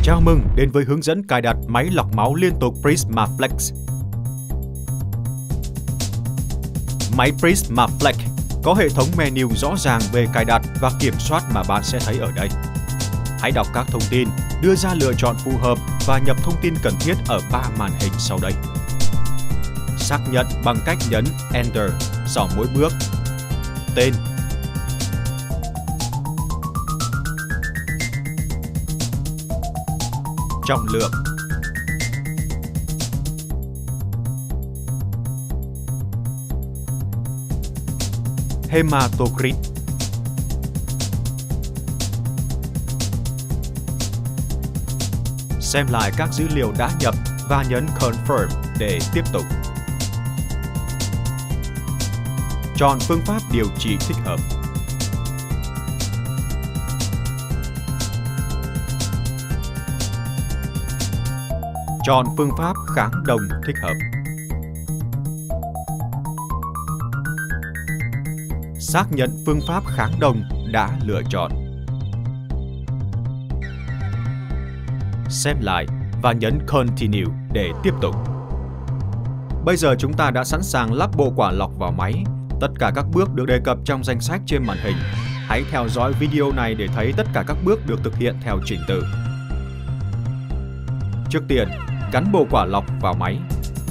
Chào mừng đến với hướng dẫn cài đặt máy lọc máu liên tục Prismaflex. Máy Prismaflex có hệ thống menu rõ ràng về cài đặt và kiểm soát mà bạn sẽ thấy ở đây. Hãy đọc các thông tin, đưa ra lựa chọn phù hợp và nhập thông tin cần thiết ở 3 màn hình sau đây. Xác nhận bằng cách nhấn Enter sau mỗi bước. Tên, trọng lượng, hematocrit, xem lại các dữ liệu đã nhập và nhấn Confirm để tiếp tục. Chọn phương pháp điều trị thích hợp. Chọn phương pháp kháng đồng thích hợp. Xác nhận phương pháp kháng đồng đã lựa chọn. Xem lại và nhấn Continue để tiếp tục. Bây giờ chúng ta đã sẵn sàng lắp bộ quả lọc vào máy. Tất cả các bước được đề cập trong danh sách trên màn hình. Hãy theo dõi video này để thấy tất cả các bước được thực hiện theo trình tự. Trước tiên, gắn bộ quả lọc vào máy.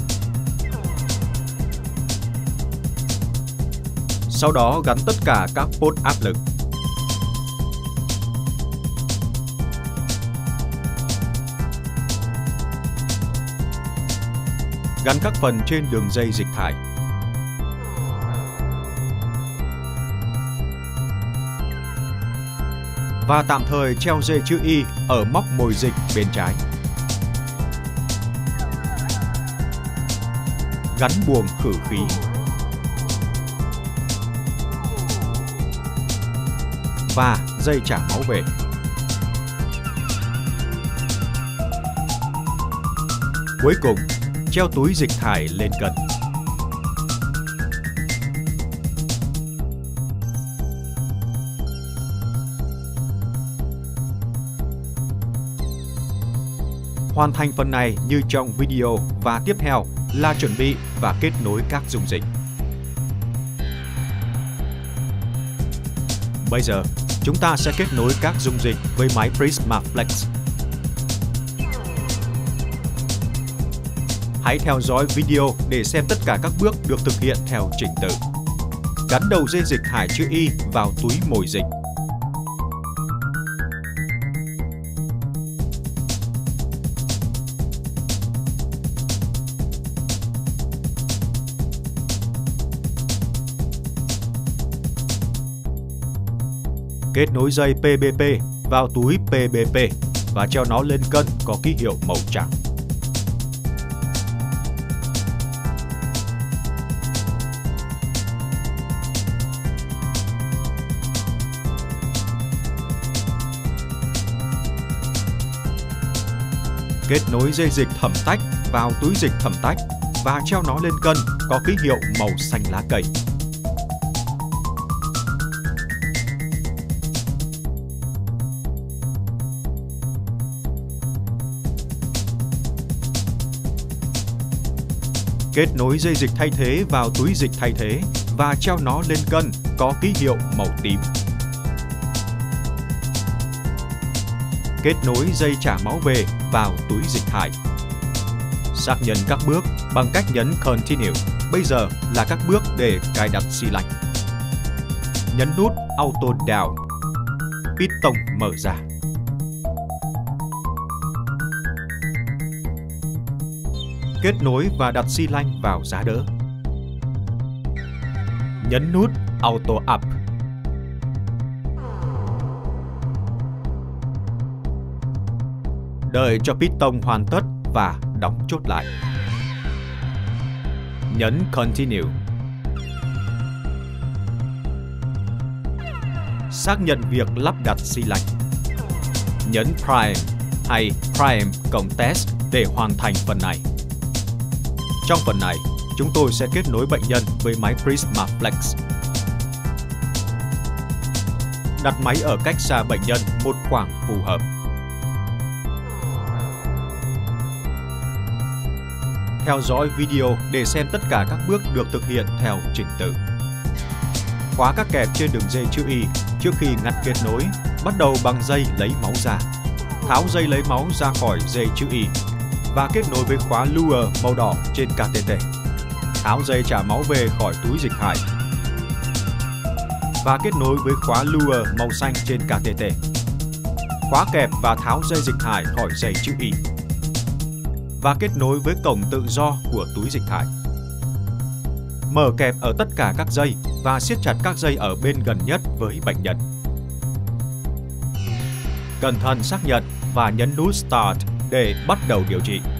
Sau đó gắn tất cả các port áp lực. Gắn các phần trên đường dây dịch thải. Và tạm thời treo dây chữ Y ở móc mồi dịch bên trái. Gắn buồng khử khí. Và dây trả máu về. Cuối cùng, treo túi dịch thải lên cân. Hoàn thành phần này như trong video và tiếp theo là chuẩn bị và kết nối các dung dịch. Bây giờ, chúng ta sẽ kết nối các dung dịch với máy Prismaflex. Hãy theo dõi video để xem tất cả các bước được thực hiện theo trình tự. Gắn đầu dây dịch thải chữ Y vào túi mồi dịch. Kết nối dây PBP vào túi PBP và treo nó lên cân có ký hiệu màu trắng. Kết nối dây dịch thẩm tách vào túi dịch thẩm tách và treo nó lên cân có ký hiệu màu xanh lá cây. Kết nối dây dịch thay thế vào túi dịch thay thế và treo nó lên cân có ký hiệu màu tím. Kết nối dây trả máu về vào túi dịch thải. Xác nhận các bước bằng cách nhấn Continue. Bây giờ là các bước để cài đặt xi lanh. Nhấn nút Auto Down. Piston mở ra. Kết nối và đặt xi lanh vào giá đỡ. Nhấn nút Auto Up. Đợi cho piston hoàn tất và đóng chốt lại. Nhấn Continue. Xác nhận việc lắp đặt xi lanh. Nhấn Prime hay Prime cộng Test để hoàn thành phần này. Trong phần này, chúng tôi sẽ kết nối bệnh nhân với máy Prismaflex. Đặt máy ở cách xa bệnh nhân một khoảng phù hợp. theo dõi video để xem tất cả các bước được thực hiện theo trình tự. Khóa các kẹp trên đường dây chữ Y trước khi ngắt kết nối, bắt đầu bằng dây lấy máu ra. Tháo dây lấy máu ra khỏi dây chữ Y và kết nối với khóa lure màu đỏ trên KTT. Tháo dây trả máu về khỏi túi dịch thải và kết nối với khóa lure màu xanh trên KTT. Khóa kẹp và tháo dây dịch thải khỏi dây chữ Y và kết nối với cổng tự do của túi dịch thải. Mở kẹp ở tất cả các dây và siết chặt các dây ở bên gần nhất với bệnh nhân. Cẩn thận xác nhận và nhấn nút Start để bắt đầu điều trị.